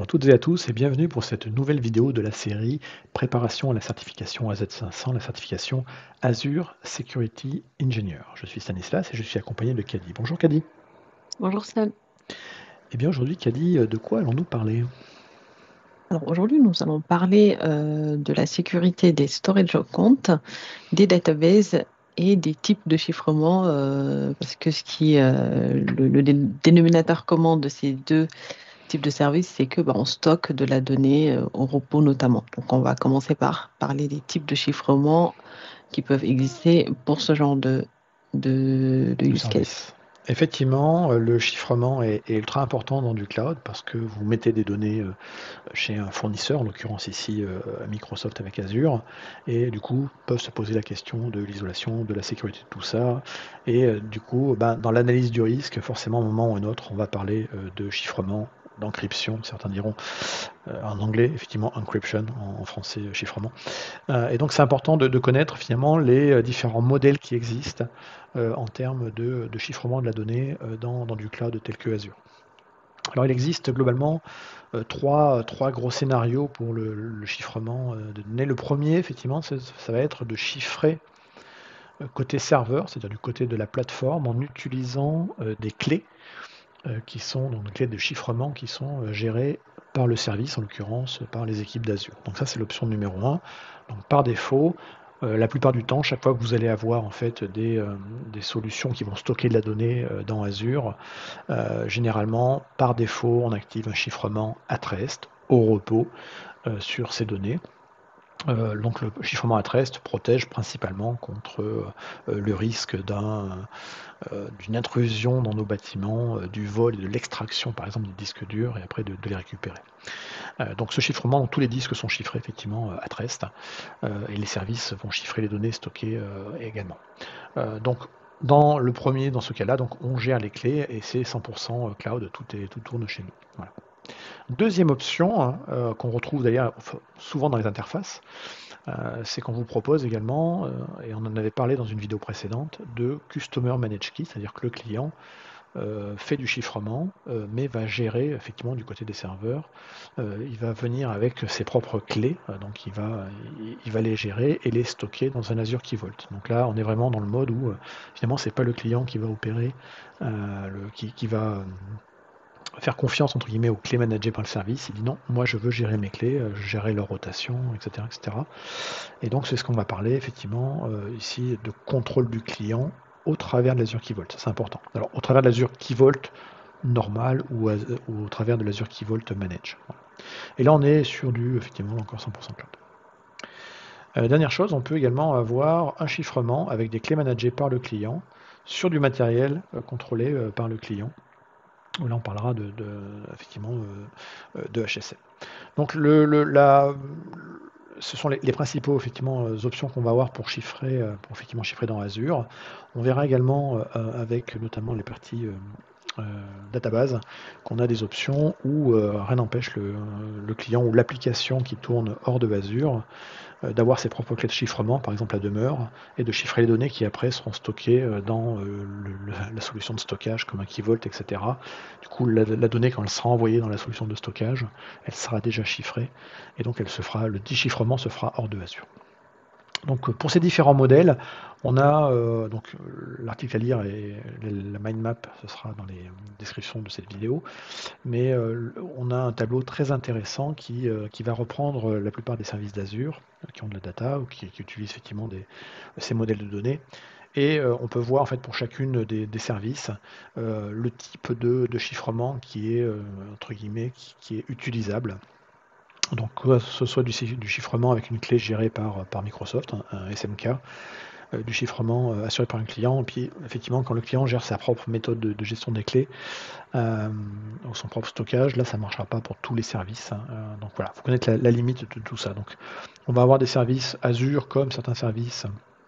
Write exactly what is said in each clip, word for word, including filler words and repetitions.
Bonjour à toutes et à tous et bienvenue pour cette nouvelle vidéo de la série Préparation à la certification A Z cinq cents, la certification Azure Security Engineer. Je suis Stanislas et je suis accompagné de Kadi. Bonjour Kadi. Bonjour Stan. Eh bien aujourd'hui Kadi, de quoi allons-nous parler? Alors aujourd'hui, nous allons parler euh, de la sécurité des storage accounts, des databases et des types de chiffrement, euh, parce que ce qui, euh, le, le dé- dénominateur commun de ces deux types de services, c'est que bah, on stocke de la donnée euh, au repos notamment. Donc on va commencer par parler des types de chiffrement qui peuvent exister pour ce genre de, de, de De use case. service. Effectivement, euh, le chiffrement est, est ultra important dans du cloud parce que vous mettez des données euh, chez un fournisseur, en l'occurrence ici euh, Microsoft avec Azure, et du coup peuvent se poser la question de l'isolation, de la sécurité de tout ça, et euh, du coup ben, dans l'analyse du risque, forcément à un moment ou un autre, on va parler euh, de chiffrement, d'encryption, certains diront euh, en anglais, effectivement encryption, en, en français euh, chiffrement. Euh, et donc c'est important de, de connaître finalement les euh, différents modèles qui existent euh, en termes de, de chiffrement de la donnée euh, dans, dans du cloud tel que Azure. Alors il existe globalement euh, trois, trois gros scénarios pour le, le chiffrement euh, de données. Le premier, effectivement, ça, ça va être de chiffrer euh, côté serveur, c'est-à-dire du côté de la plateforme, en utilisant euh, des clés euh, qui sont donc des clés de chiffrement qui sont euh, gérées par le service, en l'occurrence par les équipes d'Azure. Donc ça c'est l'option numéro un. Donc par défaut, euh, la plupart du temps, chaque fois que vous allez avoir en fait des, euh, des solutions qui vont stocker de la donnée euh, dans Azure, euh, généralement par défaut on active un chiffrement at rest au repos euh, sur ces données. Euh, donc le chiffrement at rest protège principalement contre euh, le risque d'un euh, d'une intrusion dans nos bâtiments, euh, du vol et de l'extraction par exemple des disques durs et après de, de les récupérer. Euh, donc ce chiffrement, donc, tous les disques sont chiffrés effectivement euh, at rest euh, et les services vont chiffrer les données stockées euh, également. Euh, donc dans le premier, dans ce cas-là, donc on gère les clés et c'est cent pour cent cloud, tout, est, tout tourne chez nous. Voilà. Deuxième option, hein, euh, qu'on retrouve d'ailleurs souvent dans les interfaces, euh, c'est qu'on vous propose également, euh, et on en avait parlé dans une vidéo précédente, de Customer Managed Key, c'est-à-dire que le client euh, fait du chiffrement, euh, mais va gérer effectivement du côté des serveurs. Euh, il va venir avec ses propres clés, euh, donc il va, il, il va les gérer et les stocker dans un Azure Key Vault. Donc là, on est vraiment dans le mode où euh, finalement, c'est pas le client qui va opérer, euh, le, qui, qui va euh, faire confiance entre guillemets aux clés managées par le service. Il dit non, moi je veux gérer mes clés, euh, gérer leur rotation, et cetera, et cetera. Et donc c'est ce qu'on va parler effectivement euh, ici de contrôle du client au travers de l'Azure Key Vault. C'est important. Alors au travers de l'Azure Key Vault normal ou, ou, au travers de l'Azure Key Vault Manage. Voilà. Et là on est sur du effectivement encore cent pour cent cloud. Euh, dernière chose, on peut également avoir un chiffrement avec des clés managées par le client sur du matériel euh, contrôlé euh, par le client. Là, on parlera de, de effectivement euh, de H S M. Donc, le, le, la, ce sont les, les principaux effectivement euh, options qu'on va avoir pour chiffrer, euh, pour effectivement chiffrer dans Azure. On verra également euh, avec notamment les parties euh, euh, database qu'on a des options où euh, rien n'empêche le, le client ou l'application qui tourne hors de Azure euh, d'avoir ses propres clés de chiffrement, par exemple la demeure, et de chiffrer les données qui après seront stockées euh, dans euh, le, le, la solution de stockage comme un Key Vault, et cetera. Du coup, la, la, donnée, quand elle sera envoyée dans la solution de stockage, elle sera déjà chiffrée, et donc elle se fera, le déchiffrement se fera hors de Azure. Donc pour ces différents modèles, on a euh, donc l'article à lire et la mind map, ce sera dans les descriptions de cette vidéo, mais euh, on a un tableau très intéressant qui, euh, qui va reprendre la plupart des services d'Azure euh, qui ont de la data ou qui, qui utilisent effectivement des, ces modèles de données. Et euh, on peut voir en fait pour chacune des, des services euh, le type de, de chiffrement qui est euh, entre guillemets qui, qui est utilisable. Donc que ce soit du, du chiffrement avec une clé gérée par, par Microsoft, un, un S M K, euh, du chiffrement euh, assuré par un client, et puis effectivement quand le client gère sa propre méthode de, de gestion des clés, euh, ou son propre stockage, là ça ne marchera pas pour tous les services. Hein. Euh, donc voilà, il faut connaître la, la limite de tout ça. Donc on va avoir des services Azure comme certains services.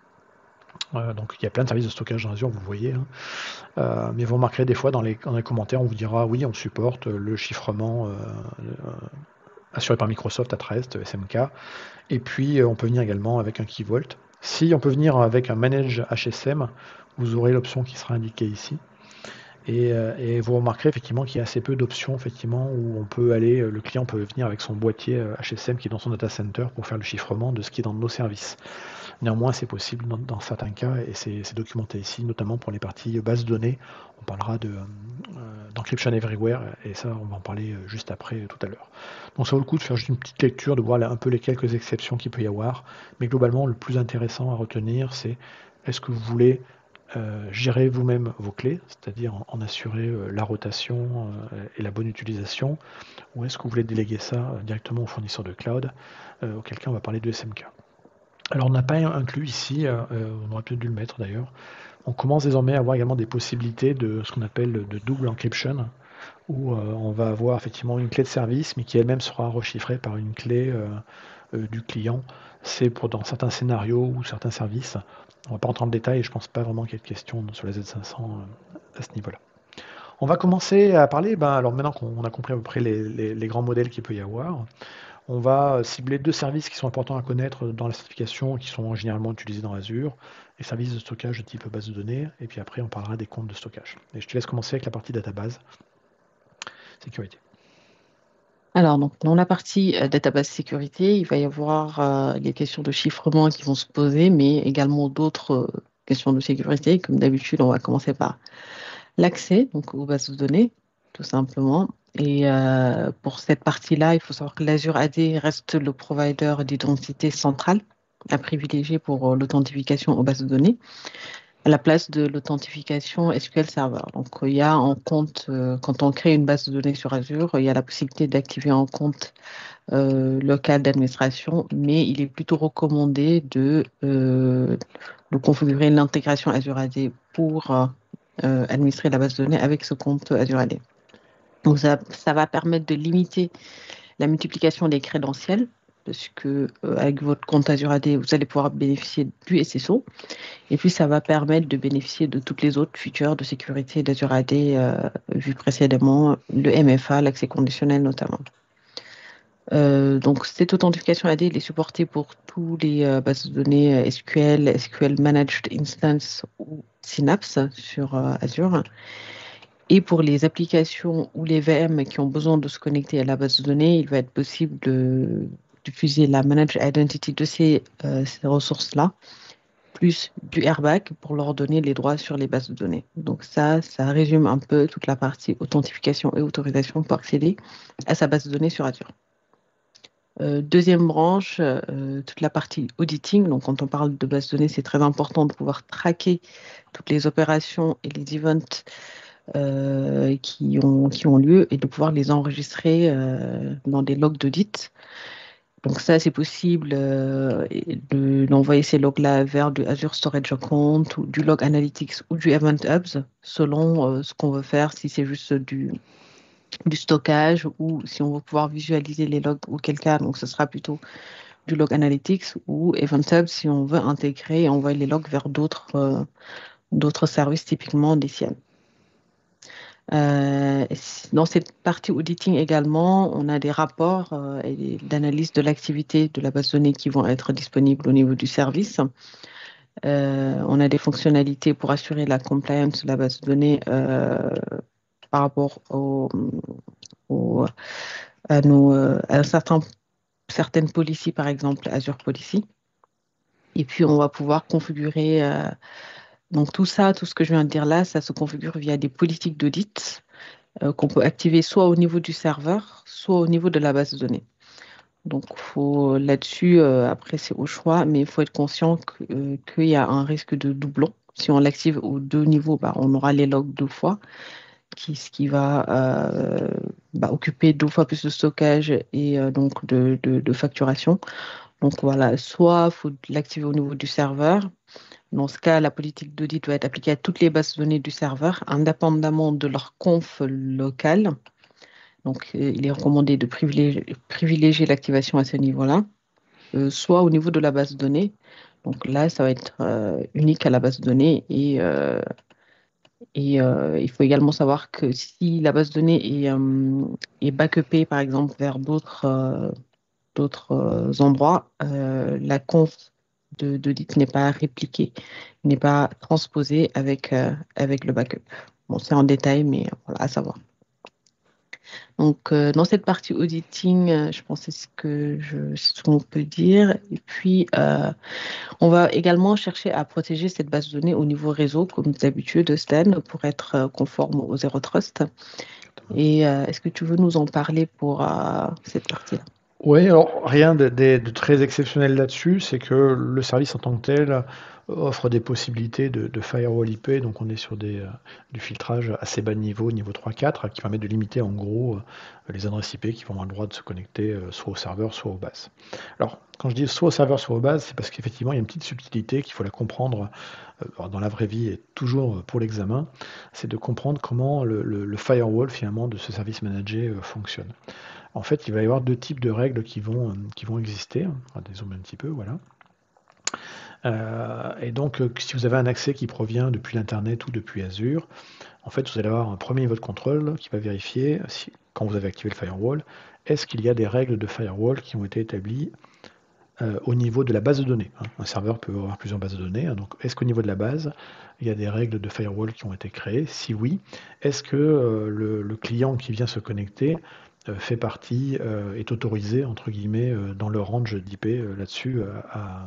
Euh, donc il y a plein de services de stockage dans Azure, vous voyez. Hein. Euh, mais vous remarquerez des fois dans les, dans les commentaires, on vous dira oui, on supporte le chiffrement euh, euh, assuré par Microsoft at rest, S M K. Et puis euh, on peut venir également avec un Key Vault. Si on peut venir avec un Manage H S M, vous aurez l'option qui sera indiquée ici. Et, euh, et vous remarquerez effectivement qu'il y a assez peu d'options effectivement où on peut aller, le client peut venir avec son boîtier euh, H S M qui est dans son data center pour faire le chiffrement de ce qui est dans nos services. Néanmoins, c'est possible dans, dans certains cas et c'est c'est documenté ici, notamment pour les parties bases de données. On parlera de, euh, d'encryption everywhere et ça, on va en parler euh, juste après euh, tout à l'heure. Donc ça vaut le coup de faire juste une petite lecture, de voir là, un peu les quelques exceptions qu'il peut y avoir. Mais globalement, le plus intéressant à retenir, c'est est-ce que vous voulez euh, gérer vous-même vos clés, c'est-à-dire en, en assurer euh, la rotation euh, et la bonne utilisation, ou est-ce que vous voulez déléguer ça euh, directement au fournisseur de cloud, euh, auquel cas on va parler de S M K. Alors on n'a pas inclus ici, euh, on aurait peut-être dû le mettre d'ailleurs, on commence désormais à avoir également des possibilités de ce qu'on appelle de double encryption, où euh, on va avoir effectivement une clé de service, mais qui elle-même sera rechiffrée par une clé euh, euh, du client. C'est pour dans certains scénarios ou certains services. On ne va pas rentrer dans le détail, et je ne pense pas vraiment qu'il y ait de questions sur la Z cinq cents euh, à ce niveau-là. On va commencer à parler, ben, alors maintenant qu'on a compris à peu près les, les, les grands modèles qu'il peut y avoir, on va cibler deux services qui sont importants à connaître dans la certification, qui sont généralement utilisés dans Azure, les services de stockage de type base de données, et puis après on parlera des comptes de stockage. Et je te laisse commencer avec la partie database, sécurité. Alors, donc, dans la partie euh, database sécurité, il va y avoir euh, les questions de chiffrement qui vont se poser, mais également d'autres euh, questions de sécurité. Comme d'habitude, on va commencer par l'accès donc, aux bases de données, tout simplement. Et euh, pour cette partie-là, il faut savoir que l'Azure A D reste le provider d'identité centrale à privilégier pour euh, l'authentification aux bases de données, à la place de l'authentification S Q L Server. Donc, il y a un compte, euh, quand on crée une base de données sur Azure, il y a la possibilité d'activer un compte euh, local d'administration, mais il est plutôt recommandé de, euh, de configurer l'intégration Azure A D pour euh, euh, administrer la base de données avec ce compte Azure A D. Donc, ça, ça va permettre de limiter la multiplication des crédentiels, parce que euh, avec votre compte Azure A D, vous allez pouvoir bénéficier du S S O. Et puis, ça va permettre de bénéficier de toutes les autres features de sécurité d'Azure A D euh, vues précédemment, le M F A, l'accès conditionnel notamment. Euh, donc, cette authentification A D elle est supportée pour tous les euh, bases de données euh, S Q L, S Q L Managed Instance ou Synapse sur euh, Azure. Et pour les applications ou les V M qui ont besoin de se connecter à la base de données, il va être possible de, d'utiliser la Managed Identity de ces, euh, ces ressources-là, plus du airbag pour leur donner les droits sur les bases de données. Donc ça, ça résume un peu toute la partie authentification et autorisation pour accéder à sa base de données sur Azure. Euh, deuxième branche, euh, toute la partie auditing. Donc, quand on parle de base de données, c'est très important de pouvoir traquer toutes les opérations et les events euh, qui ont, qui ont lieu et de pouvoir les enregistrer euh, dans des logs d'audit. Donc, ça, c'est possible euh, de, d'envoyer ces logs-là vers du Azure Storage Account ou du Log Analytics ou du Event Hubs selon euh, ce qu'on veut faire, si c'est juste du du stockage ou si on veut pouvoir visualiser les logs, auquel cas, donc ce sera plutôt du log analytics ou Event Hub si on veut intégrer et envoyer les logs vers d'autres euh, d'autres services, typiquement des C I E M. Euh, dans cette partie auditing également, on a des rapports euh, et d'analyse de l'activité de la base de données qui vont être disponibles au niveau du service. Euh, on a des fonctionnalités pour assurer la compliance de la base de données euh, par rapport au, au, à, nos, euh, à un certain certaines policies, par exemple Azure Policy. Et puis, on va pouvoir configurer, euh, donc tout ça, tout ce que je viens de dire là, ça se configure via des politiques d'audit euh, qu'on peut activer soit au niveau du serveur, soit au niveau de la base de données. Donc, faut, là-dessus, euh, après, c'est au choix, mais il faut être conscient que, euh, qu'il y a un risque de doublon. Si on l'active aux deux niveaux, bah, on aura les logs deux fois, qui, ce qui va euh, bah, occuper deux fois plus de stockage et euh, donc de, de, de facturation. Donc voilà, soit il faut l'activer au niveau du serveur. Dans ce cas, la politique d'audit doit être appliquée à toutes les bases de données du serveur, indépendamment de leur conf locale. Donc, euh, il est recommandé de privilégier, privilégier l'activation à ce niveau-là, euh, soit au niveau de la base de données. Donc là, ça va être euh, unique à la base de données et, euh, et euh, il faut également savoir que si la base de données est, euh, est backupée, par exemple, vers d'autres euh, d'autres euh, endroits, euh, la conf de, d'audit n'est pas répliquée, n'est pas transposée avec, euh, avec le backup. Bon, c'est en détail, mais voilà, à savoir. Donc, euh, dans cette partie auditing, euh, je pense que c'est ce que je, c'est ce qu'on peut dire. Et puis, euh, on va également chercher à protéger cette base de données au niveau réseau, comme d'habitude, Stan, pour être euh, conforme au Zero Trust. Et euh, est-ce que tu veux nous en parler pour euh, cette partie-là? Oui, alors rien de, de- de très exceptionnel là-dessus, c'est que le service en tant que tel offre des possibilités de, de firewall I P, donc on est sur des, euh, du filtrage assez bas de niveau, niveau trois quatre, qui permet de limiter en gros euh, les adresses I P qui vont avoir le droit de se connecter euh, soit au serveur, soit aux bases. Alors, quand je dis soit au serveur, soit aux bases, c'est parce qu'effectivement, il y a une petite subtilité qu'il faut la comprendre euh, dans la vraie vie et toujours pour l'examen, c'est de comprendre comment le, le- le firewall finalement de ce service managé euh, fonctionne. En fait, il va y avoir deux types de règles qui vont, euh, qui vont exister. On va dézoomer un petit peu, voilà. Euh, et donc, euh, si vous avez un accès qui provient depuis l'Internet ou depuis Azure, en fait, vous allez avoir un premier niveau de contrôle qui va vérifier, si, quand vous avez activé le firewall, est-ce qu'il y a des règles de firewall qui ont été établies euh, au niveau de la base de données. Hein. Un serveur peut avoir plusieurs bases de données. Hein. Donc, est-ce qu'au niveau de la base, il y a des règles de firewall qui ont été créées? Si oui, est-ce que euh, le, le client qui vient se connecter euh, fait partie, euh, est autorisé, entre guillemets, euh, dans le range d'I P euh, là-dessus euh, à,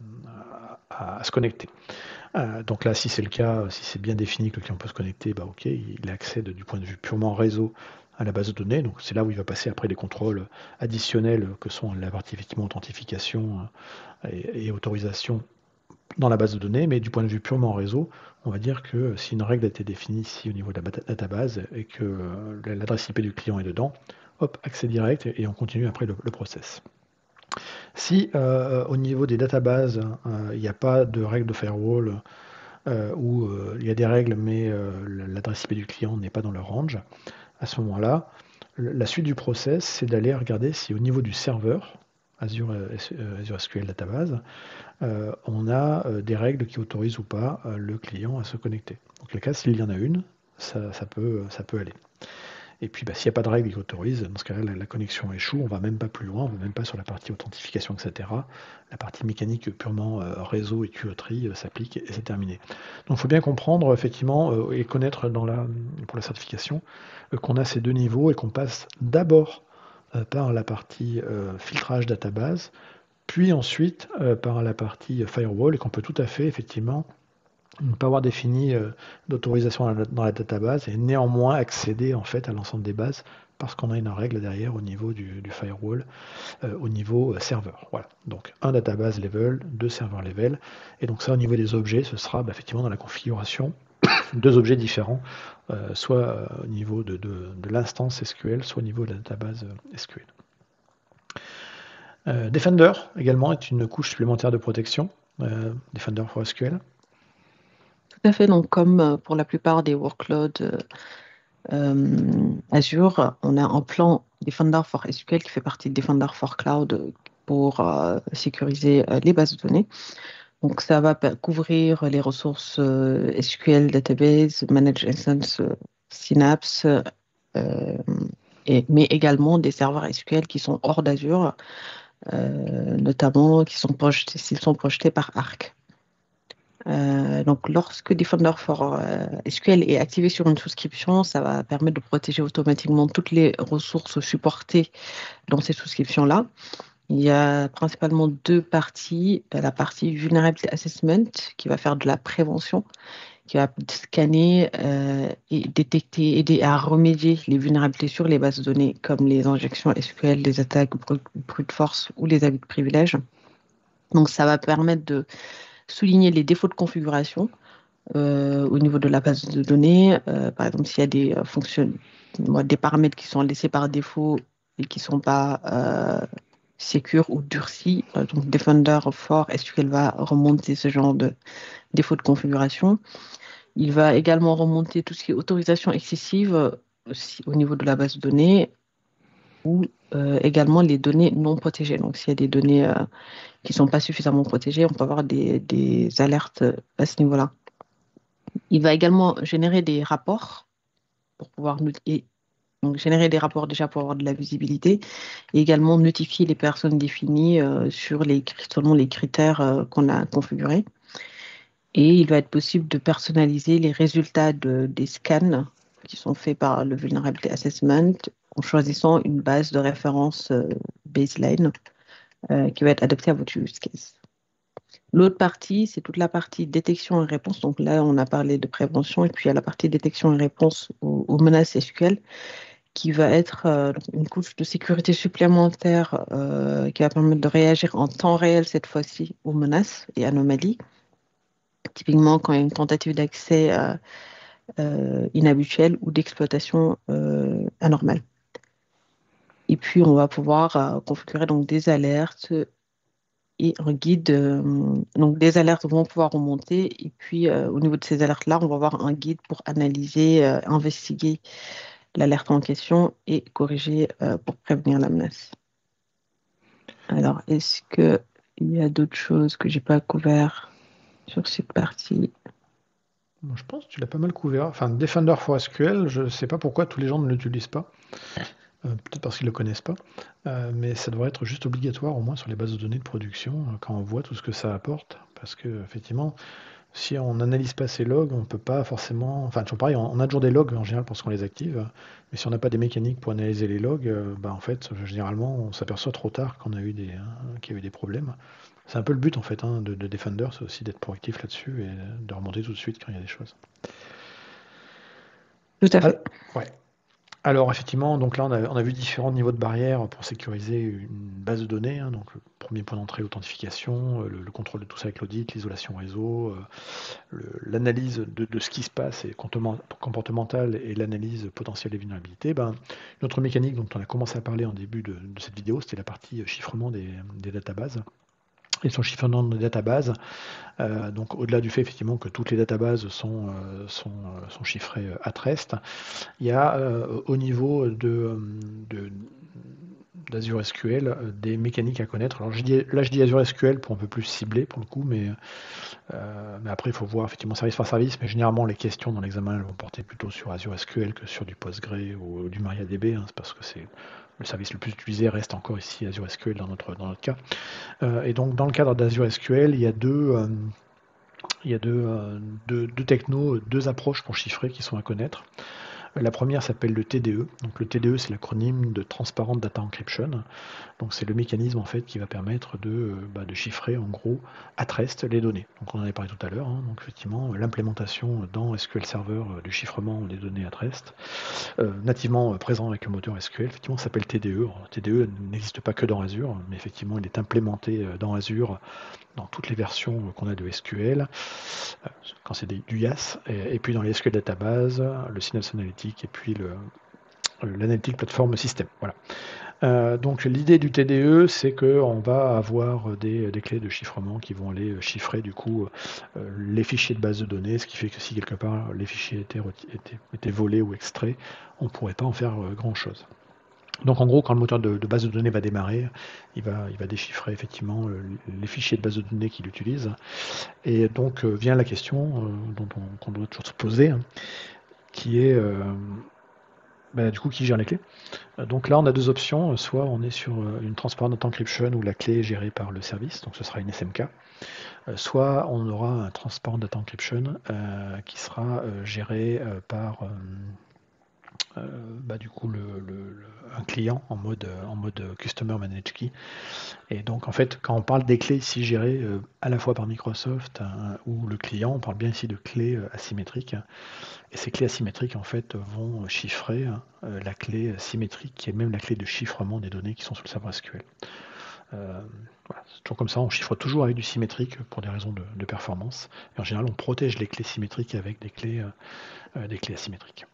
à, à, se connecter? Euh, donc là, si c'est le cas, si c'est bien défini que le client peut se connecter, bah ok, il accède du point de vue purement réseau à la base de données. Donc c'est là où il va passer après les contrôles additionnels que sont la partie effectivement authentification euh, et, et autorisation dans la base de données. Mais du point de vue purement réseau, on va dire que si une règle a été définie ici au niveau de la database et que euh, l'adresse I P du client est dedans, hop, accès direct et on continue après le, le process. Si euh, au niveau des databases, euh, il n'y a pas de règle de firewall euh, où euh, il y a des règles mais euh, l'adresse I P du client n'est pas dans le range, à ce moment-là, la suite du process, c'est d'aller regarder si au niveau du serveur, Azure, euh, Azure S Q L Database, euh, on a euh, des règles qui autorisent ou pas euh, le client à se connecter. Donc le cas, s'il y en a une, ça, ça peut, ça peut aller. Et puis, bah, s'il n'y a pas de règle qui autorise, dans ce cas-là, la, la connexion échoue, on ne va même pas plus loin, on ne va même pas sur la partie authentification, et cetera. La partie mécanique purement euh, réseau et tuyauterie euh, s'applique et c'est terminé. Donc, il faut bien comprendre, effectivement, euh, et connaître dans la, pour la certification, euh, qu'on a ces deux niveaux et qu'on passe d'abord euh, par la partie euh, filtrage database, puis ensuite euh, par la partie firewall et qu'on peut tout à fait, effectivement, ne pas avoir défini euh, d'autorisation dans la, dans la database et néanmoins accéder en fait à l'ensemble des bases parce qu'on a une règle derrière au niveau du, du firewall, euh, au niveau euh, serveur. Voilà. Donc un database level, deux serveurs level. Et donc ça au niveau des objets, ce sera bah, effectivement dans la configuration deux objets différents, euh, soit euh, au niveau de, de, de l'instance S Q L, soit au niveau de la database euh, S Q L. Euh, Defender également est une couche supplémentaire de protection. Euh, Defender for S Q L. Tout à fait. Donc, comme euh, pour la plupart des workloads euh, euh, Azure, on a un plan Defender for S Q L qui fait partie de Defender for Cloud euh, pour euh, sécuriser euh, les bases de données. Donc, ça va pa- couvrir les ressources euh, S Q L Database, Managed Instance, euh, Synapse, euh, et- mais également des serveurs S Q L qui sont hors d'Azure, euh, notamment qui sont projetés, s'ils sont projetés par Arc. Euh, donc, lorsque Defender for euh, S Q L est activé sur une souscription, ça va permettre de protéger automatiquement toutes les ressources supportées dans ces souscriptions-là. Il y a principalement deux parties. La partie Vulnerability Assessment qui va faire de la prévention, qui va scanner euh, et détecter, aider à remédier les vulnérabilités sur les bases de données, comme les injections S Q L, les attaques brute brute force ou les abus de privilèges. Donc, ça va permettre de souligner les défauts de configuration euh, au niveau de la base de données. Euh, par exemple, s'il y a des euh, fonctions, des paramètres qui sont laissés par défaut et qui ne sont pas euh, sécures ou durcis, euh, donc Defender for S Q L va remonter ce genre de défauts de configuration. Il va également remonter tout ce qui est autorisation excessive euh, aussi au niveau de la base de données ou euh, également les données non protégées. Donc, s'il y a des données euh, qui ne sont pas suffisamment protégées, on peut avoir des, des alertes euh, à ce niveau-là. Il va également générer des rapports pour pouvoir not- et, donc, générer des rapports déjà pour avoir de la visibilité et également notifier les personnes définies euh, sur les, selon les critères euh, qu'on a configurés. Et il va être possible de personnaliser les résultats de, des scans qui sont faits par le Vulnerability Assessment en choisissant une base de référence euh, baseline euh, qui va être adaptée à votre use case. L'autre partie, c'est toute la partie détection et réponse. Donc là, on a parlé de prévention et puis il y a la partie détection et réponse aux, aux menaces S Q L qui va être euh, une couche de sécurité supplémentaire euh, qui va permettre de réagir en temps réel cette fois-ci aux menaces et anomalies. Typiquement, quand il y a une tentative d'accès euh, euh, inhabituelle ou d'exploitation euh, anormale. Et puis, on va pouvoir euh, configurer donc des alertes et un guide. Euh, donc, des alertes vont pouvoir remonter. Et puis, euh, au niveau de ces alertes-là, on va avoir un guide pour analyser, euh, investiguer l'alerte en question et corriger euh, pour prévenir la menace. Alors, est-ce qu'il y a d'autres choses que je n'ai pas couvert sur cette partie? Bon, je pense que tu l'as pas mal couvert. Enfin, Defender for S Q L, je ne sais pas pourquoi tous les gens ne l'utilisent pas. Euh, peut-être parce qu'ils ne le connaissent pas. Euh, mais ça devrait être juste obligatoire, au moins sur les bases de données de production, euh, quand on voit tout ce que ça apporte. Parce que, effectivement, si on n'analyse pas ces logs, on ne peut pas forcément. Enfin, toujours pareil, on on a toujours des logs en général parce qu'on les active. Mais si on n'a pas des mécaniques pour analyser les logs, euh, bah, en fait, généralement, on s'aperçoit trop tard qu'on a eu des, hein, qu'il y a eu des problèmes. C'est un peu le but en fait hein, de, de Defender, c'est aussi d'être proactif là-dessus et de remonter tout de suite quand il y a des choses. Tout à Ah, fait. ouais. Alors effectivement, donc là on a, on a vu différents niveaux de barrières pour sécuriser une base de données. Hein, donc le premier point d'entrée, l'authentification, euh, le, le contrôle de tout ça avec l'audit, l'isolation réseau, euh, le- l'analyse de, de ce qui se passe et comportement- comportementale et l'analyse potentielle des vulnérabilités. Ben, une autre mécanique dont on a commencé à parler en début de, de cette vidéo, c'était la partie chiffrement des, des databases. Et son chiffrement de databases, euh, donc au-delà du fait effectivement que toutes les databases sont, euh, sont, euh, sont chiffrées euh, at rest, il y a euh, au niveau de, de- d'Azure S Q L euh, des mécaniques à connaître. Alors je dis, là je dis Azure S Q L pour un peu plus cibler pour le coup, mais, euh, mais après il faut voir effectivement service par service, mais généralement les questions dans l'examen elles vont porter plutôt sur Azure S Q L que sur du Postgre ou du MariaDB, hein, c'est parce que c'est le service le plus utilisé reste encore ici Azure S Q L dans notre, dans notre cas. Euh, et donc dans le cadre d'Azure S Q L, il y a deux, euh, il y a deux, euh, deux, deux technos, deux approches pour chiffrer qui sont à connaître. La première s'appelle le T D E. Donc le T D E, c'est l'acronyme de Transparent Data Encryption. Donc c'est le mécanisme en fait qui va permettre de, euh, bah, de chiffrer en gros at rest les données. Donc on en avait parlé tout à l'heure. Hein. Donc effectivement l'implémentation dans S Q L Server euh, du chiffrement des données at rest, euh, nativement euh, présent avec le moteur S Q L, effectivement s'appelle T D E. Alors, T D E n'existe pas que dans Azure, mais effectivement il est implémenté euh, dans Azure dans toutes les versions qu'on a de S Q L, euh, quand c'est du I A S, et, et puis dans les S Q L Database, le Synapse Analytic et puis le, l'Analytic Platform System. Voilà. Euh, donc l'idée du T D E, c'est qu'on va avoir des, des, clés de chiffrement qui vont aller chiffrer du coup euh, les fichiers de base de données, ce qui fait que si quelque part les fichiers étaient, étaient, étaient volés ou extraits, on ne pourrait pas en faire euh, grand chose. Donc en gros, quand le moteur de, de base de données va démarrer, il va, il va déchiffrer effectivement euh, les fichiers de base de données qu'il utilise. Et donc euh, vient la question euh, dont on, qu'on doit toujours se poser, hein, qui est euh, bah, du coup qui gère les clés. Donc là, on a deux options. Soit on est sur une transparent data encryption où la clé est gérée par le service, donc ce sera une S M K. Soit on aura un transparent data encryption euh, qui sera euh, géré euh, par euh, euh, bah, du coup le, le, le, un client en mode, en mode Customer Managed Key. Et donc en fait, quand on parle des clés ici gérées euh, à la fois par Microsoft hein, ou le client, on parle bien ici de clés euh, asymétriques. Et ces clés asymétriques en fait vont chiffrer euh, la clé symétrique qui est même la clé de chiffrement des données qui sont sur le serveur S Q L. Euh, voilà, c'est toujours comme ça, on chiffre toujours avec du symétrique pour des raisons de, de performance. Et en général, on protège les clés symétriques avec des clés, euh, des clés asymétriques.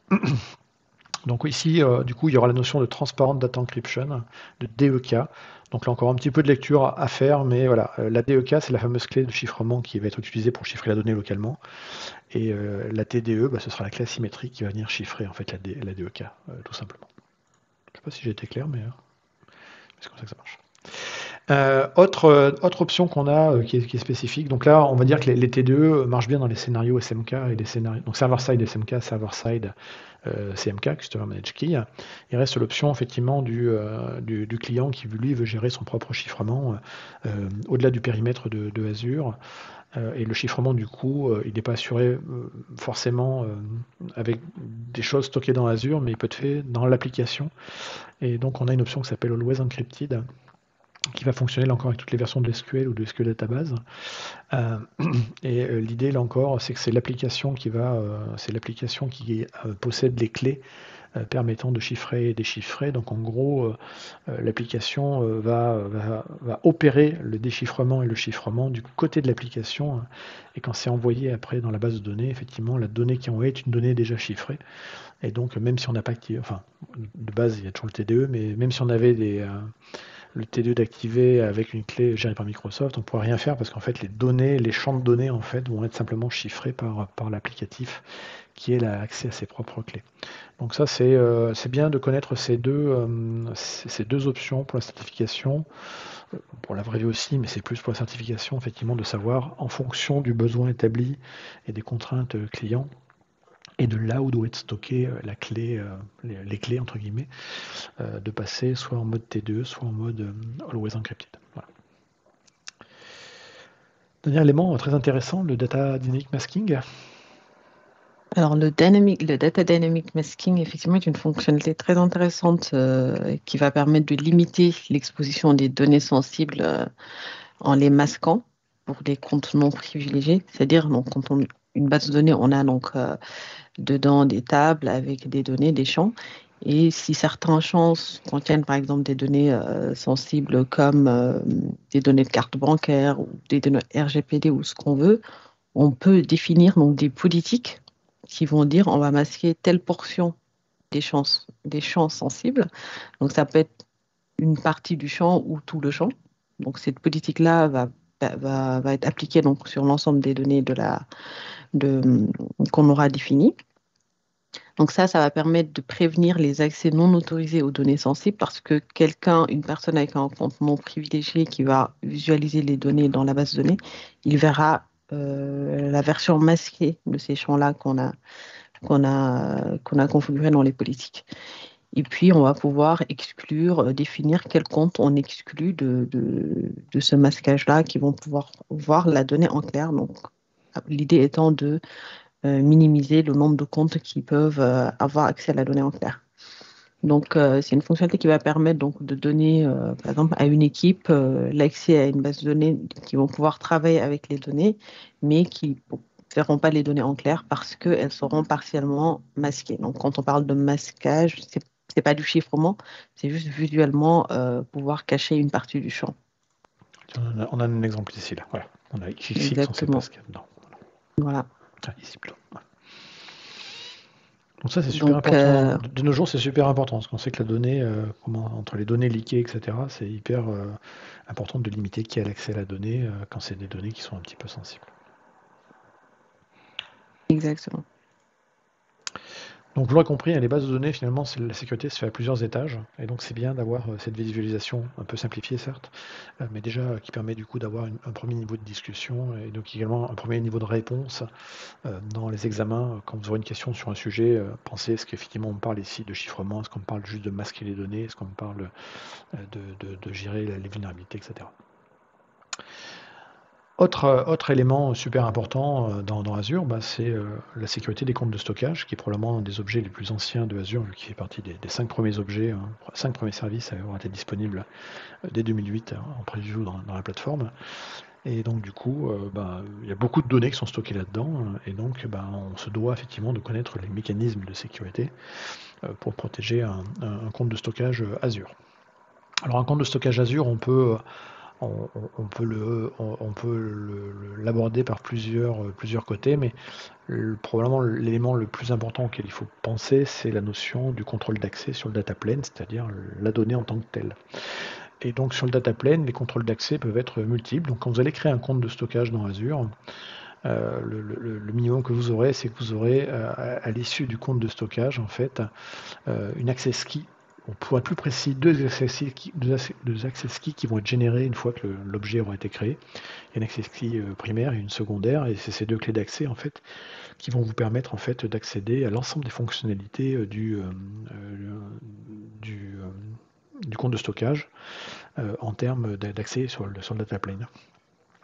Donc ici, euh, du coup, il y aura la notion de Transparent Data Encryption, de D E K. Donc là encore un petit peu de lecture à faire, mais voilà, euh, la D E K, c'est la fameuse clé de chiffrement qui va être utilisée pour chiffrer la donnée localement. Et euh, la T D E, bah, ce sera la clé asymétrique qui va venir chiffrer en fait la, D, la D E K, euh, tout simplement. Je ne sais pas si j'ai été clair, mais euh, c'est comme ça que ça marche. Euh, autre, euh, autre option qu'on a euh, qui, est, qui, est, spécifique, donc là on va dire que les, les T D E marchent bien dans les scénarios S M K et les scénarios, donc server-side S M K, server-side euh, C M K, Customer Managed Key. Il reste l'option effectivement du, euh, du, du, client qui lui veut gérer son propre chiffrement euh, au-delà du périmètre de, de Azure. Euh, et le chiffrement, du coup, euh, il n'est pas assuré euh, forcément euh, avec des choses stockées dans Azure, mais il peut être fait dans l'application. Et donc, on a une option qui s'appelle Always Encrypted, qui va fonctionner là encore avec toutes les versions de l'S Q L ou de S Q L Database. Euh, et euh, l'idée, là encore, c'est que c'est l'application qui va, euh, c'est l'application qui euh, possède les clés euh, permettant de chiffrer et déchiffrer. Donc en gros, euh, euh, l'application euh, va, va, va opérer le déchiffrement et le chiffrement du côté de l'application. Hein, et quand c'est envoyé après dans la base de données, effectivement, la donnée qui est envoyée est une donnée déjà chiffrée. Et donc, même si on n'a pas activé, enfin, de base, il y a toujours le T D E, mais même si on avait des, euh, le T D E d'activer avec une clé gérée par Microsoft, on ne pourra rien faire parce qu'en fait, les données, les champs de données, en fait, vont être simplement chiffrés par, par l'applicatif qui est là, accès à ses propres clés. Donc ça, c'est euh, c'est bien de connaître ces deux, euh, ces deux options pour la certification, pour la vraie vie aussi, mais c'est plus pour la certification, effectivement, de savoir, en fonction du besoin établi et des contraintes clients, et de là où doit être stockée euh, la clé, euh, les, les clés, entre guillemets, euh, de passer soit en mode T deux, soit en mode euh, Always Encrypted. Voilà. Dernier élément très intéressant, le Data Dynamic Masking. Alors, le dynamic, le data dynamic masking, effectivement, est une fonctionnalité très intéressante euh, qui va permettre de limiter l'exposition des données sensibles euh, en les masquant pour les comptes non privilégiés. C'est-à-dire, donc, quand on une base de données, on a donc euh, dedans des tables avec des données, des champs. Et si certains champs contiennent, par exemple, des données euh, sensibles comme euh, des données de carte bancaire ou des données R G P D ou ce qu'on veut, on peut définir donc des politiques qui vont dire on va masquer telle portion des champs, des champs sensibles. Donc ça peut être une partie du champ ou tout le champ. Donc cette politique-là va, va, va être appliquée donc, sur l'ensemble des données de la, de, qu'on aura définies. Donc ça, ça va permettre de prévenir les accès non autorisés aux données sensibles parce que quelqu'un, une personne avec un compte non privilégié qui va visualiser les données dans la base de données, il verra euh, la version masquée de ces champs-là qu'on a, qu'on a, qu'on a configurés dans les politiques. Et puis, on va pouvoir exclure, euh, définir quel compte on exclut de, de, de ce masquage-là, qui vont pouvoir voir la donnée en clair. Donc, l'idée étant de euh, minimiser le nombre de comptes qui peuvent euh, avoir accès à la donnée en clair. Donc, euh, c'est une fonctionnalité qui va permettre donc, de donner, euh, par exemple, à une équipe euh, l'accès à une base de données qui vont pouvoir travailler avec les données, mais qui ne verront pas les données en clair parce qu'elles seront partiellement masquées. Donc, quand on parle de masquage, c'est c'est pas du chiffrement, c'est juste visuellement euh, pouvoir cacher une partie du champ. On a, on a un exemple ici, là. Voilà. On a X X X, on ne sait pas Exactement. ce qu'il y a dedans. Voilà. Ah, ici plutôt. Ouais. Donc ça, c'est super Donc, important. euh, De, de nos jours, c'est super important, parce qu'on sait que la donnée, euh, comment, entre les données liquées, et cetera, c'est hyper euh, important de limiter qui a l'accès à la donnée euh, quand c'est des données qui sont un petit peu sensibles. exactement. Donc vous l'aurez compris, hein, les bases de données, finalement, c'est- la sécurité se fait à plusieurs étages, et donc c'est bien d'avoir euh, cette visualisation un peu simplifiée, certes, euh, mais déjà euh, qui permet du coup d'avoir une- un premier niveau de discussion, et donc également un premier niveau de réponse euh, dans les examens. euh, Quand vous aurez une question sur un sujet, euh, pensez, est-ce qu'effectivement on parle ici de chiffrement, est-ce qu'on parle juste de masquer les données, est-ce qu'on parle euh, de, de- de gérer la- les vulnérabilités, et cetera. Autre, euh, autre élément super important euh, dans, dans Azure, bah, c'est euh, la sécurité des comptes de stockage, qui est probablement un des objets les plus anciens de Azure, vu qu'il fait partie des, des cinq premiers objets, hein, cinq premiers services à avoir été disponibles euh, dès deux mille huit hein, en preview dans, dans la plateforme. Et donc du coup, euh, bah, il y a beaucoup de données qui sont stockées là-dedans, hein, et donc bah, on se doit effectivement de connaître les mécanismes de sécurité euh, pour protéger un, un- un compte de stockage euh, Azure. Alors un compte de stockage Azure, on peut euh, on, on peut le, on, on peut le- le- l'aborder par plusieurs, euh, plusieurs côtés, mais le- probablement l'élément le plus important auquel il faut penser, c'est la notion du contrôle d'accès sur le data plane, c'est-à-dire la donnée en tant que telle. Et donc sur le data plane, les contrôles d'accès peuvent être multiples. Donc quand vous allez créer un compte de stockage dans Azure, euh, le, le- le minimum que vous aurez, c'est que vous aurez euh, à, à l'issue du compte de stockage, en fait, euh, une access key. On pourrait être plus précis, deux access, keys, deux, deux access keys qui vont être générés une fois que le- l'objet aura été créé. Il y a une access key euh, primaire et une secondaire, et c'est ces deux clés d'accès en fait qui vont vous permettre en fait d'accéder à l'ensemble des fonctionnalités euh, du, euh, euh, du, euh, du compte de stockage euh, en termes d'accès sur le, sur le data plane.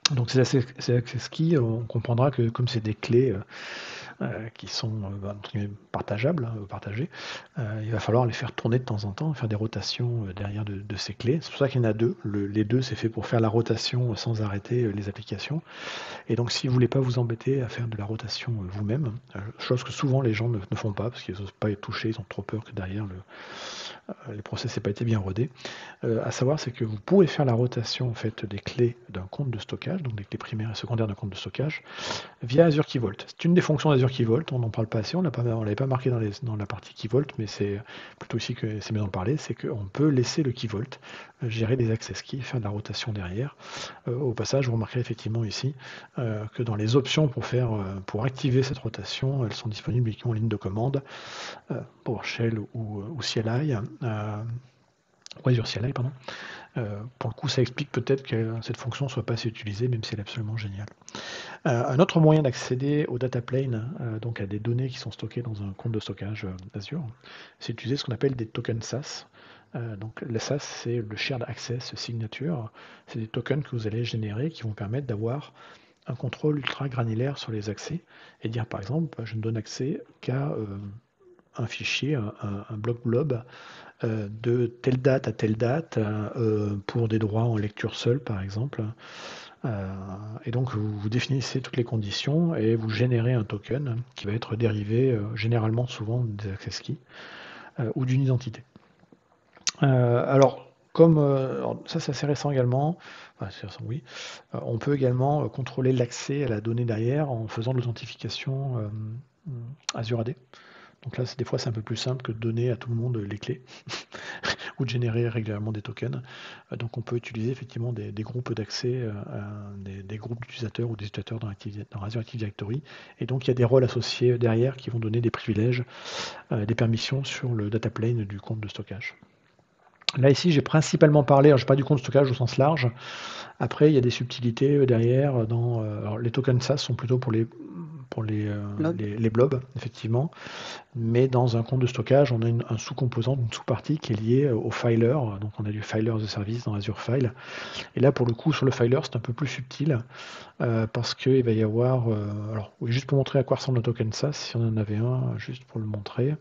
Donc ces access, ces access keys, on comprendra que comme c'est des clés euh, euh, qui sont euh, entre guillemets, partageables, hein, partagées, euh, il va falloir les faire tourner de temps en temps, faire des rotations euh, derrière de, de ces clés. C'est pour ça qu'il y en a deux. Le- les deux, c'est fait pour faire la rotation euh, sans arrêter euh, les applications. Et donc, si vous voulez pas vous embêter à faire de la rotation euh, vous-même, euh, chose que souvent les gens ne, ne font pas parce qu'ils n'osent pas être touchés, ils ont trop peur que derrière le, euh, les process n'aient pas été bien rodés. Euh, à savoir, c'est que vous pouvez faire la rotation en fait des clés d'un compte de stockage, donc des clés primaires et secondaires d'un compte de stockage, via Azure Key Vault. C'est une des fonctions d'Azure Key Vault, on n'en parle pas assez, on ne l'avait pas marqué dans, les, dans la partie Key Vault, mais c'est plutôt ici que c'est bien d'en parler, c'est qu'on peut laisser le Key Vault euh, gérer des access keys, faire de la rotation derrière. Euh, au passage, vous remarquerez effectivement ici euh, que dans les options pour, faire, euh, pour activer cette rotation, elles sont disponibles uniquement en ligne de commande, euh, PowerShell ou, ou C L I, euh, ou Azure C L I, pardon. Euh, pour le coup, ça explique peut-être que cette fonction ne soit pas assez utilisée, même si elle est absolument géniale. Euh, un autre moyen d'accéder au data plane, euh, donc à des données qui sont stockées dans un compte de stockage euh, Azure, c'est d'utiliser ce qu'on appelle des tokens S A S. Euh, donc le S A S, c'est le Shared Access Signature. C'est des tokens que vous allez générer qui vont permettre d'avoir un contrôle ultra granulaire sur les accès et dire par exemple, je ne donne accès qu'à euh, un fichier, un, un, un bloc blob euh, de telle date à telle date euh, pour des droits en lecture seule par exemple. Euh, et donc vous, vous définissez toutes les conditions et vous générez un token qui va être dérivé euh, généralement souvent des access keys euh, ou d'une identité. Euh, alors comme euh, alors ça c'est assez récent également, enfin, c'est récent, oui, euh, on peut également euh, contrôler l'accès à la donnée derrière en faisant de l'authentification euh, Azure A D. Donc là, c'est- des fois, c'est un peu plus simple que de donner à tout le monde les clés ou de générer régulièrement des tokens. Euh, donc on peut utiliser effectivement des, des groupes d'accès, euh, des, des groupes d'utilisateurs ou des utilisateurs dans, Active- dans Azure Active Directory. Et donc il y a des rôles associés derrière qui vont donner des privilèges, euh, des permissions sur le data plane du compte de stockage. Là ici, j'ai principalement parlé, alors je parle du compte de stockage au sens large. Après, il y a des subtilités euh, derrière. Dans, euh, alors, les tokens S A S sont plutôt pour les, pour les, euh, Blob. les, les blobs, effectivement. Mais dans un compte de stockage, on a une, un sous-composant, une sous-partie qui est liée au filer. Donc on a du filer as a service dans Azure File. Et là, pour le coup, sur le filer, c'est un peu plus subtil euh, parce qu'il va y avoir. Euh, alors, oui, juste pour montrer à quoi ressemble un token S A S, si on en avait un, juste pour le montrer.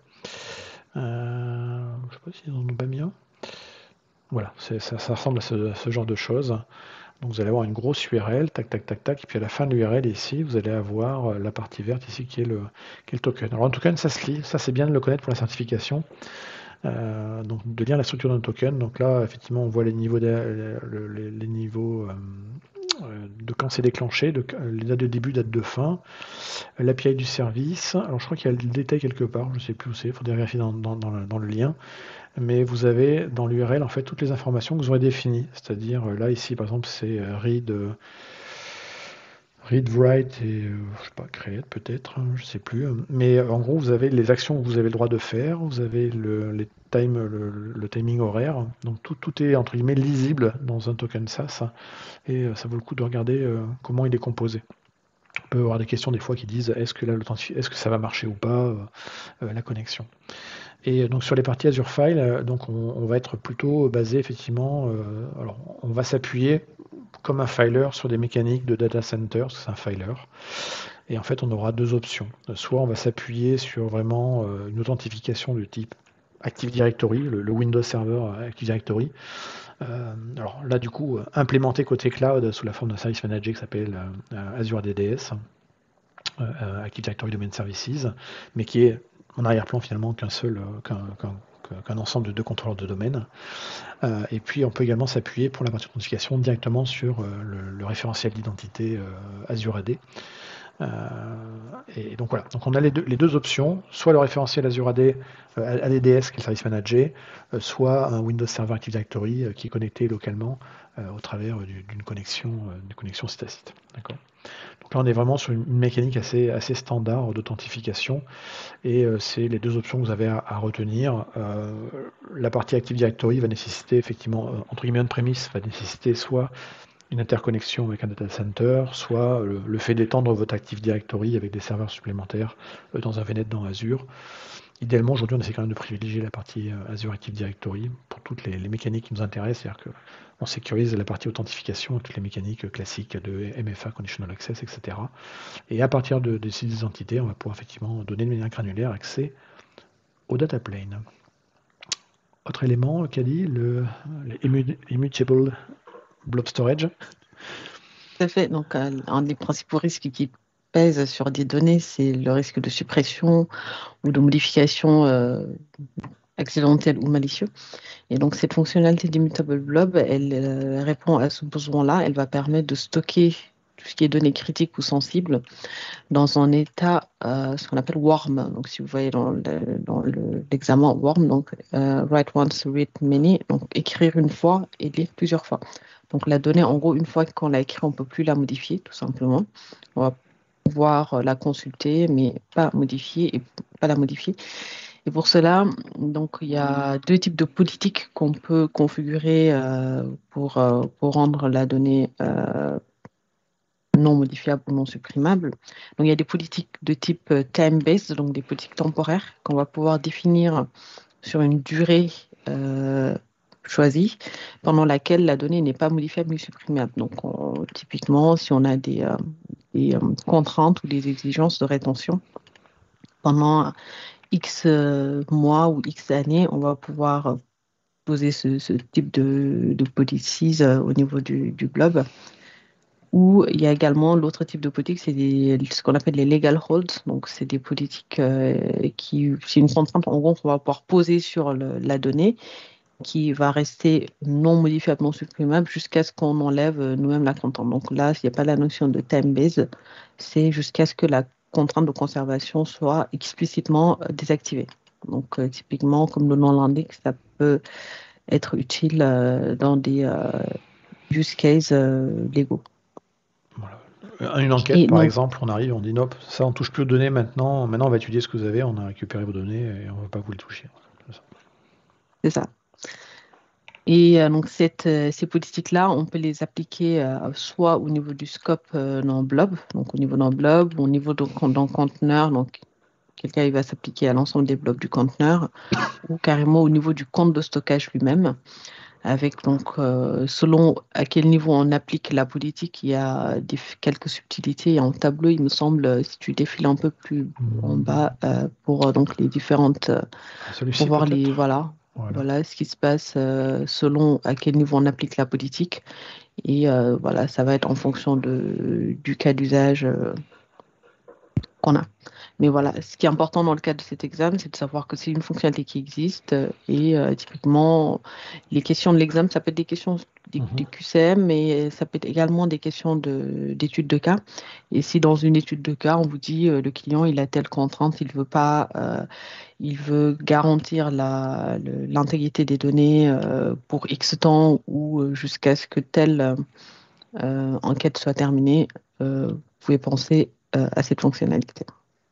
Euh, je ne sais pas s'ils en ont pas mis un. Voilà, ça, ça, ressemble à ce, à ce genre de choses. Donc vous allez avoir une grosse U R L, tac, tac, tac, tac, et puis à la fin de l'U R L ici, vous allez avoir euh, la partie verte ici qui est le, qui est le token. Alors un token, ça se lit, ça c'est bien de le connaître pour la certification. Euh, donc de lire la structure d'un token. Donc là, effectivement, on voit les niveaux de, les, les niveaux euh, de quand c'est déclenché, de, les dates de début, date de fin, l'A P I du service. Alors je crois qu'il y a le détail quelque part, je ne sais plus où c'est, il faudrait vérifier dans, dans, dans, le, dans le lien. Mais vous avez dans l'U R L en fait toutes les informations que vous aurez définies. C'est-à-dire là ici par exemple c'est read, euh, read write et euh, je sais pas create peut-être, hein, je sais plus. Mais en gros vous avez les actions que vous avez le droit de faire, vous avez le, les time, le, le timing horaire. Donc tout, tout est entre guillemets lisible dans un token S A S et euh, ça vaut le coup de regarder euh, comment il est composé. On peut avoir des questions des fois qui disent est-ce que là est-ce que ça va marcher ou pas euh, euh, la connexion. Et donc sur les parties Azure File, euh, donc on, on va être plutôt basé effectivement, euh, alors on va s'appuyer comme un filer sur des mécaniques de data center, parce que c'est un filer. Et en fait, on aura deux options. Soit on va s'appuyer sur vraiment euh, une authentification du type Active Directory, le, le Windows Server Active Directory. Euh, alors là, du coup, euh, implémenté côté cloud sous la forme d'un service manager qui s'appelle euh, Azure A D D S, euh, Active Directory Domain Services, mais qui est en arrière-plan finalement qu'un seul, euh, qu'un, qu'un, qu'un ensemble de deux contrôleurs de domaine. Euh, et puis on peut également s'appuyer pour la partie d'authentification directement sur euh, le, le référentiel d'identité euh, Azure A D. Euh, et donc voilà, donc on a les deux, les deux options, soit le référentiel Azure A D, euh, A D D S qui est le service manager, euh, soit un Windows Server Active Directory euh, qui est connecté localement euh, au travers euh, d'une connexion, euh, d'une connexion site à site. D'accord. Donc là on est vraiment sur une, une mécanique assez, assez standard d'authentification et euh, c'est les deux options que vous avez à, à retenir. Euh, la partie Active Directory va nécessiter effectivement, euh, entre guillemets on-premise, va nécessiter soit une interconnexion avec un data center, soit le, le fait d'étendre votre Active Directory avec des serveurs supplémentaires euh, dans un V N E T dans Azure. idéalement, aujourd'hui, on essaie quand même de privilégier la partie euh, Azure Active Directory pour toutes les, les mécaniques qui nous intéressent, c'est-à-dire qu'on sécurise la partie authentification, toutes les mécaniques classiques de M F A, Conditional Access, et cetera. Et à partir de, de ces identités, on va pouvoir effectivement donner de manière granulaire accès au data plane. Autre élément qu'a dit, le, le Immutable Blob Storage. Tout à fait. Donc, euh, un des principaux risques qui pèsent sur des données, c'est le risque de suppression ou de modification euh, accidentelle ou malicieuse. Et donc, cette fonctionnalité d'Immutable Blob, elle euh, répond à ce besoin-là. Elle va permettre de stocker tout ce qui est données critiques ou sensibles dans un état, euh, ce qu'on appelle warm. Donc, si vous voyez dans, le, dans le, l'examen warm, donc euh, write once, read many, donc écrire une fois et lire plusieurs fois. Donc, la donnée, en gros, une fois qu'on l'a écrite, on ne peut plus la modifier, tout simplement. On va pouvoir la consulter, mais pas modifier et pas la modifier. Et pour cela, donc, il y a deux types de politiques qu'on peut configurer euh, pour, euh, pour rendre la donnée euh, non modifiable ou non supprimable. Donc, il y a des politiques de type euh, time-based, donc des politiques temporaires qu'on va pouvoir définir sur une durée euh, choisie pendant laquelle la donnée n'est pas modifiable ni supprimable. Donc, on- typiquement, si on a des, euh, des euh, contraintes ou des exigences de rétention pendant X euh, mois ou X années, on va pouvoir euh, poser ce, ce type de, de policies euh, au niveau du, du globe. Ou il y a également l'autre type de politique, c'est des- ce qu'on appelle les legal holds. Donc, c'est des politiques euh, qui, c'est une contrainte en gros qu'on va pouvoir poser sur le- la donnée qui va rester non modifiable, non supprimable jusqu'à ce qu'on enlève euh, nous-mêmes la contrainte. Donc là, il n'y a pas la notion de time-based, c'est jusqu'à ce que la contrainte de conservation soit explicitement euh, désactivée. Donc, euh, typiquement, comme le nom l'indique, ça peut être utile euh, dans des euh, use cases euh, légaux. Voilà. Une enquête, Et par donc, exemple, on arrive, on dit non, ça on touche plus aux données maintenant, maintenant on va étudier ce que vous avez, on a récupéré vos données et on ne va pas vous les toucher. c'est ça. Et euh, donc, cette, euh, ces politiques-là, on peut les appliquer euh, soit au niveau du scope euh, dans Blob, donc au niveau d'un blob, ou au niveau d'un d'un conteneur, donc quelqu'un il va s'appliquer à l'ensemble des blobs du conteneur, ou carrément au niveau du compte de stockage lui-même, avec donc, euh, selon à quel niveau on applique la politique, il y a des, quelques subtilités. En tableau, il me semble, euh, si tu défiles un peu plus en Mmh. bas, euh, pour euh, donc les différentes, euh, pour Celui-ci voir les, peut-être. voilà, Voilà. voilà ce qui se passe euh, selon à quel niveau on applique la politique. Et euh, voilà, ça va être en fonction de, du cas d'usage euh, qu'on a. Mais voilà, ce qui est important dans le cadre de cet examen, c'est de savoir que c'est une fonctionnalité qui existe. euh, Et euh, typiquement, les questions de l'examen, ça peut être des questions des, Mhm. des Q C M, mais ça peut être également des questions de, d'études de cas. Et si dans une étude de cas, on vous dit euh, le client, il a telle contrainte, il veut pas, euh, il veut garantir la, le- l'intégrité des données euh, pour X temps ou euh, jusqu'à ce que telle euh, euh, enquête soit terminée, euh, vous pouvez penser euh, à cette fonctionnalité.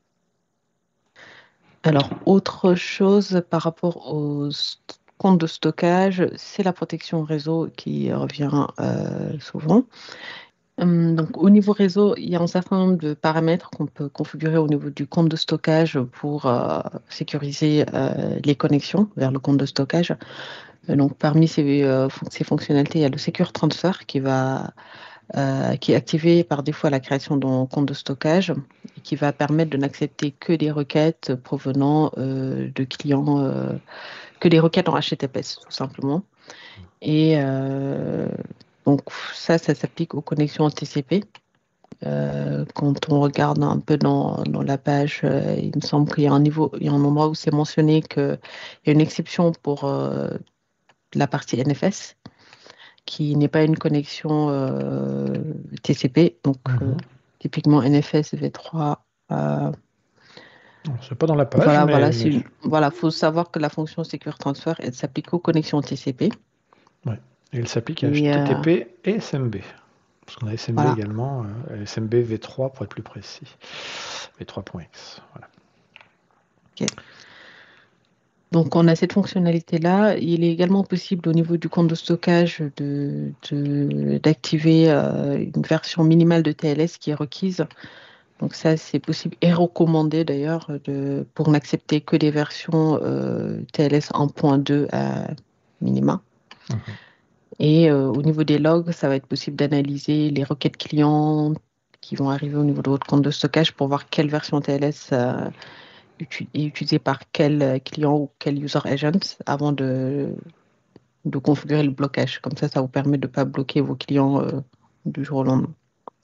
Alors, autre chose par rapport aux st- comptes de stockage, c'est la protection réseau qui revient euh, souvent. Hum, donc, au niveau réseau, il y a un certain nombre de paramètres qu'on peut configurer au niveau du compte de stockage pour euh, sécuriser euh, les connexions vers le compte de stockage. Euh, donc, parmi ces, euh, fon- ces fonctionnalités, il y a le Secure Transfer qui va euh, qui est activé par défaut à la création d'un compte de stockage et qui va permettre de n'accepter que des requêtes provenant euh, de clients, euh, que des requêtes en H T T P S, tout simplement. Et euh, donc, ça, ça s'applique aux connexions T C P. Euh, quand on regarde un peu dans, dans la page, euh, il me semble qu'il y a un niveau, il y a un endroit où c'est mentionné qu'il y a une exception pour euh, la partie N F S, qui n'est pas une connexion euh, T C P. Donc, euh, Mhm. typiquement N F S V trois. euh, Non, c'est pas dans la page, voilà, voilà, mais, c'est mais une- voilà, faut savoir que la fonction Secure Transfer, elle s'applique aux connexions T C P. ouais. Et il s'applique à Et euh, H T T P et S M B. Parce qu'on a S M B voilà. également, euh, S M B V trois pour être plus précis. V trois.x. Voilà. Ok. Donc, on a cette fonctionnalité-là. Il est également possible au niveau du compte de stockage de, de- d'activer euh, une version minimale de T L S qui est requise Donc ça, c'est possible et recommandé d'ailleurs de, pour n'accepter que des versions euh, T L S un point deux à minima. Mhm. Et euh, au niveau des logs, ça va être possible d'analyser les requêtes clients qui vont arriver au niveau de votre compte de stockage pour voir quelle version T L S euh, utu- est utilisée par quel client ou quel user agent avant de, de configurer le blocage. Comme ça, ça vous permet de ne pas bloquer vos clients euh, du jour au lendemain.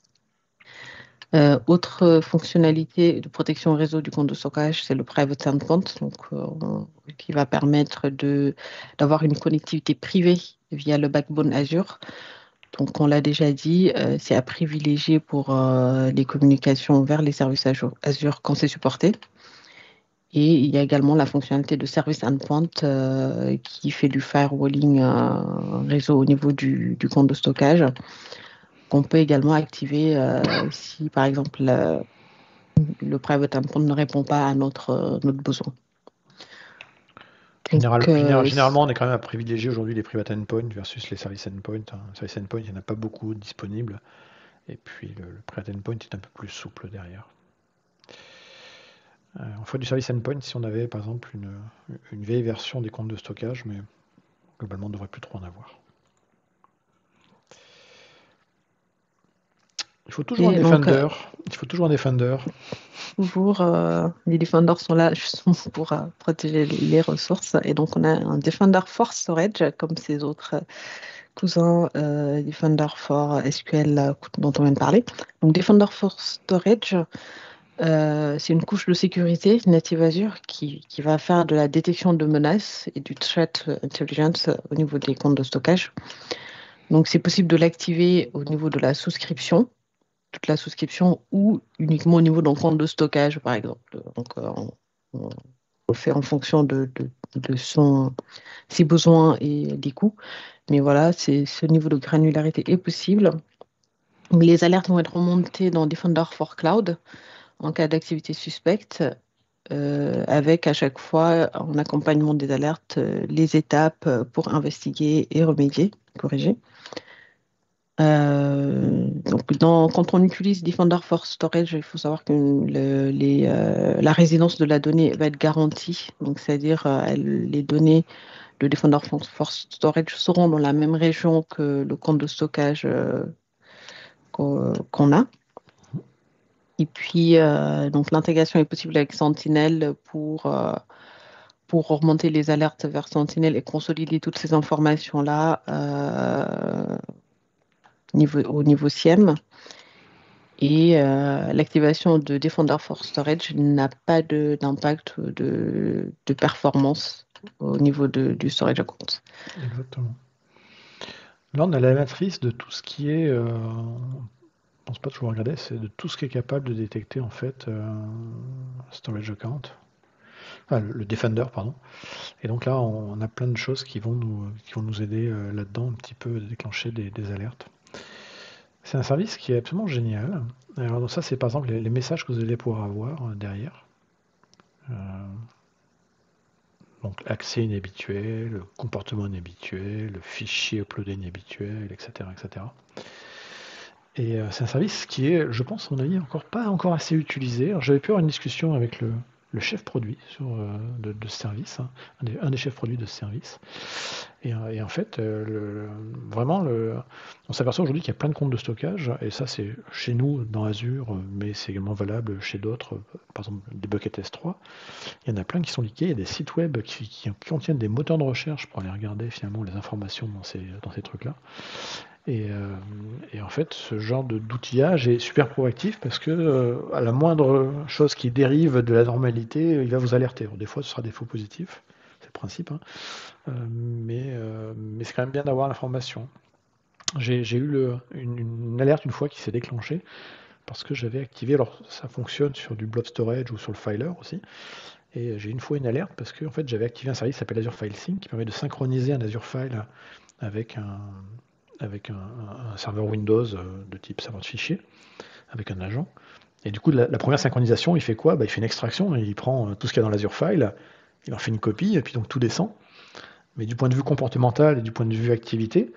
Euh, autre fonctionnalité de protection réseau du compte de stockage, c'est le private endpoint, donc, euh, qui va permettre de, d'avoir une connectivité privée via le backbone Azure. Donc, on l'a déjà dit, euh, c'est à privilégier pour euh, les communications vers les services Azure, Azure quand c'est supporté. Et il y a également la fonctionnalité de service endpoint euh, qui fait du firewalling euh, réseau au niveau du, du compte de stockage, qu'on peut également activer euh, si, par exemple, euh, le private endpoint ne répond pas à notre, euh, notre besoin. Donc, Général, général- euh, généralement, on est quand même à privilégier aujourd'hui les private endpoints versus les service endpoints, hein. Service endpoint, il n'y en a pas beaucoup disponibles. Et puis le, le private endpoint est un peu plus souple derrière. Euh, on ferait du service endpoint si on avait par exemple une, une vieille version des comptes de stockage, mais globalement on ne devrait plus trop en avoir. Il faut toujours un et donc, euh, Defender. Il faut toujours un Defender. toujours, euh, les Defenders sont là justement pour euh, protéger les, les ressources. Et donc, on a un Defender for Storage, comme ses autres euh, cousins euh, Defender for S Q L euh, dont on vient de parler. Donc, Defender for Storage, euh, c'est une couche de sécurité native Azure qui, qui va faire de la détection de menaces et du threat intelligence au niveau des comptes de stockage. Donc, c'est possible de l'activer au niveau de la souscription, toute la souscription, ou uniquement au niveau d'un compte de stockage, par exemple. Donc, euh, on, on le fait en fonction de, de, de son, ses besoins et des coûts. Mais voilà, c'est, ce niveau de granularité est possible. Les alertes vont être remontées dans Defender for Cloud en cas d'activité suspecte, euh, avec à chaque fois, en accompagnement des alertes, euh, les étapes euh, pour investiguer et remédier, corriger. Euh, donc dans, quand on utilise Defender for Storage, il faut savoir que le- les, euh, la résidence de la donnée va être garantie. Donc, c'est-à-dire euh, elle- les données de Defender for, for Storage seront dans la même région que le compte de stockage euh, qu'on qu'on a. Et puis, euh, donc l'intégration est possible avec Sentinel pour, euh, pour remonter les alertes vers Sentinel et consolider toutes ces informations-là euh, niveau, au niveau S I E M. Et euh, l'activation de Defender for Storage n'a pas de- d'impact de, de performance au niveau de- du storage account. Exactement. Là, on a la matrice de tout ce qui est. Euh, je pense pas toujours regarder, c'est de tout ce qui est capable de détecter en fait euh, storage account. Enfin, le, le Defender, pardon. Et donc là, on, a plein de choses qui vont nous, qui vont nous aider euh, là-dedans un petit peu à déclencher des, des alertes. C'est un service qui est absolument génial. Alors donc ça, c'est par exemple les, les messages que vous allez pouvoir avoir euh, derrière. Euh, donc accès inhabituel, comportement inhabituel, le fichier uploadé inhabituel, et cetera, et cetera. Et euh, c'est un service qui est, je pense, à mon avis, encore pas encore assez utilisé. Alors, j'avais pu avoir une discussion avec le, le chef produit sur, euh, de, de ce service, hein, un, des, un des chefs produits de ce service. Et, euh, et en fait, euh, le, vraiment, le, on s'aperçoit aujourd'hui qu'il y a plein de comptes de stockage, et ça c'est chez nous dans Azure, mais c'est également valable chez d'autres, par exemple des Bucket S trois. Il y en a plein qui sont liqués, il y a des sites web qui, qui contiennent des moteurs de recherche pour aller regarder finalement les informations dans ces, dans ces trucs-là. Et, euh, et, en fait, ce genre de, d'outillage est super proactif parce que euh, à la moindre chose qui dérive de la normalité, il va vous alerter. Alors, des fois, ce sera des faux positifs, c'est le principe, hein. Euh, mais, euh, mais c'est quand même bien d'avoir l'information. J'ai, j'ai eu le, une, une alerte une fois qui s'est déclenchée parce que j'avais activé, alors ça fonctionne sur du blob storage ou sur le filer aussi, et j'ai une fois une alerte parce que en fait, j'avais activé un service qui s'appelle Azure File Sync qui permet de synchroniser un Azure File avec un, avec un, un serveur Windows de type serveur de fichiers, avec un agent. Et du coup, la, la première synchronisation, il fait quoi? Bah, il fait une extraction, il prend tout ce qu'il y a dans l'Azure File, il en fait une copie, et puis donc tout descend. Mais du point de vue comportemental et du point de vue activité,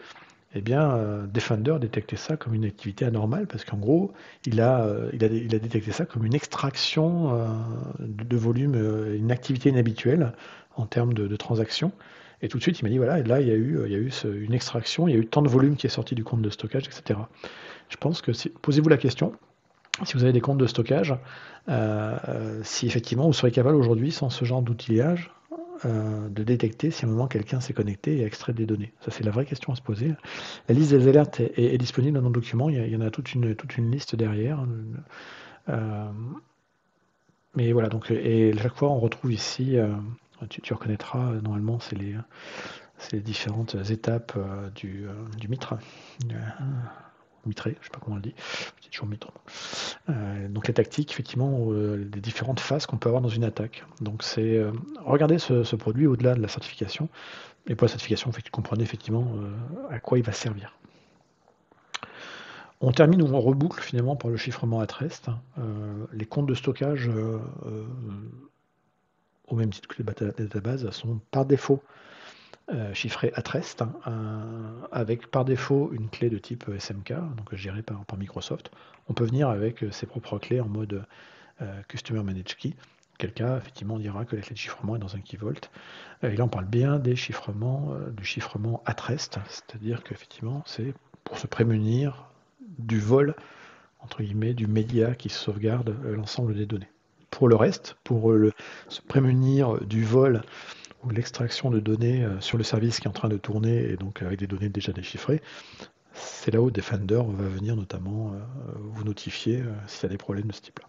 eh bien, euh, Defender détectait ça comme une activité anormale parce qu'en gros, il a, euh, il a, il a détecté ça comme une extraction euh, de, de volume, euh, une activité inhabituelle en termes de, de transactions. Et tout de suite, il m'a dit, voilà, et là, il y a eu, il y a eu ce- une extraction, il y a eu tant de volume qui est sorti du compte de stockage, et cetera. Je pense que si, posez-vous la question, si vous avez des comptes de stockage, euh, euh, si effectivement vous serez capable aujourd'hui, sans ce genre d'outillage, euh, de détecter si à un moment quelqu'un s'est connecté et a extrait des données. Ça, c'est la vraie question à se poser. La liste des alertes est, est- est disponible dans nos documents. Il y, a- il y en a toute une, toute une liste derrière. Euh, mais voilà, donc, et à chaque fois, on retrouve ici, euh, tu, tu reconnaîtras, euh, normalement, c'est les, c'est les différentes étapes euh, du, euh, du mitre. Euh, mitré, je ne sais pas comment on le dit. C'est toujours mitre. Euh, donc les tactiques, effectivement, euh, les différentes phases qu'on peut avoir dans une attaque. Donc c'est euh, regardez ce, ce produit au-delà de la certification. Et pour la certification, fait, vous comprenez effectivement euh, à quoi il va servir. On termine ou on reboucle finalement par le chiffrement at rest. Euh, les comptes de stockage, euh, euh, au même titre que les databases, sont par défaut euh, chiffrés at rest, hein, euh, avec par défaut une clé de type S M K, donc gérée par, par Microsoft. On peut venir avec ses propres clés en mode euh, Customer Managed Key. Quel cas, effectivement, on dira que la clé de chiffrement est dans un key vault. Et là, on parle bien des chiffrements, euh, du chiffrement at rest, c'est-à-dire qu'effectivement, c'est pour se prémunir du vol, entre guillemets, du média qui sauvegarde euh, l'ensemble des données. Pour le reste, pour euh, le, se prémunir du vol ou l'extraction de données euh, sur le service qui est en train de tourner et donc avec des données déjà déchiffrées, c'est là où Defender va venir notamment euh, vous notifier euh, s'il y a des problèmes de ce type-là.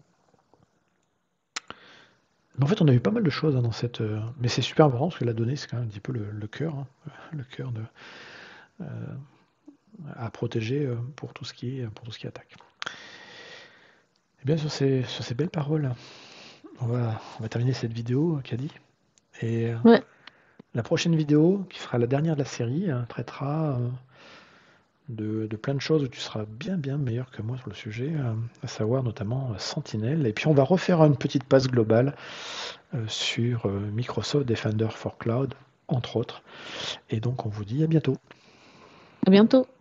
Mais en fait, on a eu pas mal de choses hein, dans cette. euh, Mais c'est super important parce que la donnée, c'est quand même un petit peu le, le cœur, hein, le cœur de, euh, à protéger euh, pour tout ce qui est, pour tout ce qui attaque. Et bien sur ces, sur ces belles paroles, on va, on va terminer cette vidéo, Kadi. Et euh, Ouais. la prochaine vidéo, qui sera la dernière de la série, euh, traitera euh, de, de plein de choses où tu seras bien bien meilleur que moi sur le sujet, euh, à savoir notamment euh, Sentinel. Et puis on va refaire une petite passe globale euh, sur euh, Microsoft Defender for Cloud, entre autres. Et donc on vous dit à bientôt. À bientôt.